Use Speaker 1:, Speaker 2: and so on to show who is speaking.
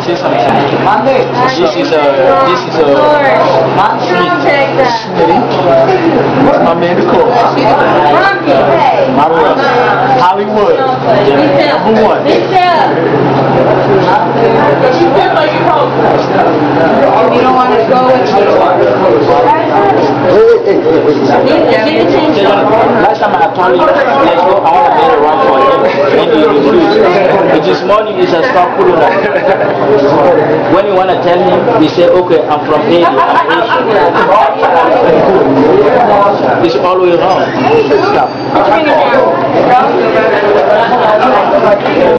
Speaker 1: say something. This is a America. Hollywood. Number one.
Speaker 2: You don't want to go with you.
Speaker 1: Last time I told you, let's go, I want to get a run for him. And you refuse. But this morning is a stop pulling up. When you want to tell him, you say, okay, I'm from Asia. It's all the way wrong. Stop.